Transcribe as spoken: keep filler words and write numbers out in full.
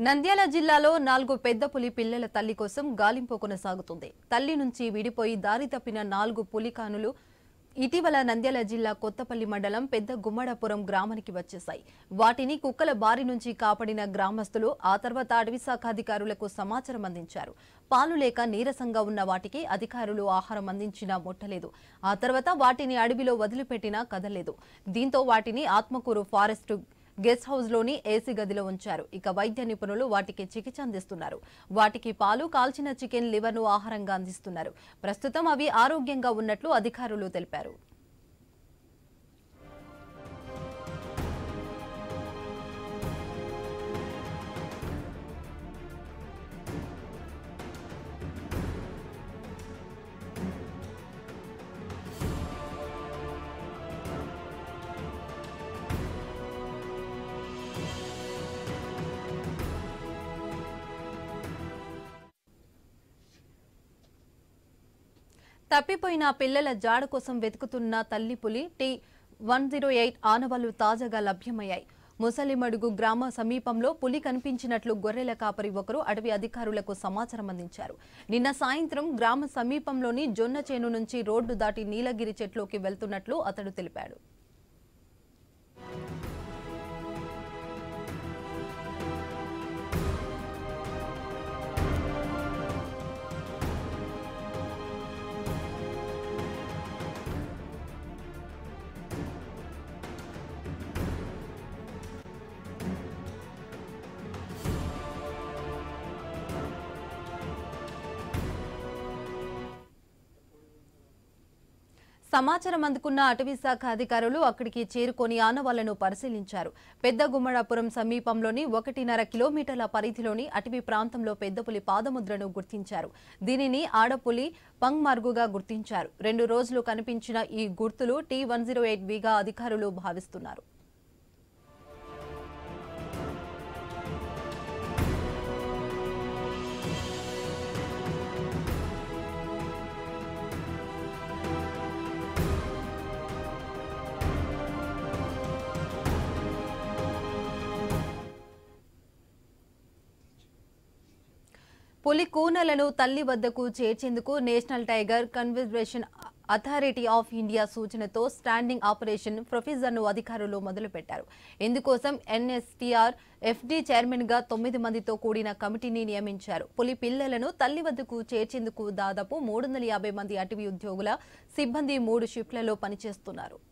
నంద్యాల జిల్లాలో నాలుగు పెద్ద పులి పిల్లల తల్లి కోసం గాలింపు కొనసాగుతుంది. తల్లి నుంచి విడిపోయి దారి తప్పిన నాలుగు పులికానులు ఇటీవల నంద్యాల జిల్లా కొత్తపల్లి మండలం పెద్ద గుమ్మడపురం గ్రామానికి వచ్చేశాయి. వాటిని కుక్కల బారి నుంచి కాపాడిన గ్రామస్తులు ఆ తర్వాత అటవీశాఖ అధికారులకు సమాచారం అందించారు. పాలు లేక నీరసంగా ఉన్న వాటికి అధికారులు ఆహారం అందించినా ముట్టలేదు. ఆ తర్వాత వాటిని అడవిలో వదిలిపెట్టినా కదలలేదు. దీంతో వాటిని ఆత్మకూరు ఫారెస్ట్ గెస్ట్ హౌస్ లోని ఏసీ గదిలో ఉంచారు. ఇక వైద్య నిపుణులు వాటికి చికిత్స అందిస్తున్నారు. వాటికి పాలు, కాల్చిన చికెన్ లివర్ ను ఆహారంగా అందిస్తున్నారు. ప్రస్తుతం అవి ఆరోగ్యంగా ఉన్నట్లు అధికారులు తెలిపారు. తప్పిపోయిన పిల్లల జాడ కోసం వెతుకుతున్న తల్లి పులి టీ వన్ జీరో ఎయిట్ ఆనవాళ్లు తాజాగా లభ్యమయ్యాయి. ముసలిమడుగు గ్రామ సమీపంలో పులి కనిపించినట్లు గొర్రెల కాపరి ఒకరు అటవీ అధికారులకు సమాచారం అందించారు. నిన్న సాయంత్రం గ్రామ సమీపంలోని జొన్న చేను నుంచి రోడ్డు దాటి నీలగిరి చెట్లోకి వెళ్తున్నట్లు అతడు తెలిపాడు. సమాచారం అందుకున్న అటవీశాఖ అధికారులు అక్కడికి చేరుకొని ఆనవాళ్లను పరిశీలించారు. పెద్ద గుమ్మడాపురం సమీపంలోని ఒకటిన్నర కిలోమీటర్ల పరిధిలోని అటవీ ప్రాంతంలో పెద్దపులి పాదముద్రను గుర్తించారు. దీనిని ఆడపులి పంగ్ మార్గుగా గుర్తించారు. రెండు రోజులు కనిపించిన ఈ గుర్తులు టీ వన్ జీరో ఎయిట్ విగా అధికారులు భావిస్తున్నారు. పులి కూనలను తల్లి వద్దకు చేర్చేందుకు national tiger conservation authority of India సూచనతో స్టాండింగ్ ఆపరేషన్ ప్రొఫీజర్ను అధికారులు మొదలుపెట్టారు. ఇందుకోసం ఎన్ఎస్టీఆర్ ఎఫ్డీ చైర్మన్ గా తొమ్మిది మందితో కూడిన కమిటీని నియమించారు. పులి పిల్లలను తల్లి వద్దకు చేర్చేందుకు దాదాపు మూడు వందల యాభై మంది అటవీ ఉద్యోగుల సిబ్బంది మూడు షిఫ్ట్లలో పనిచేస్తున్నారు.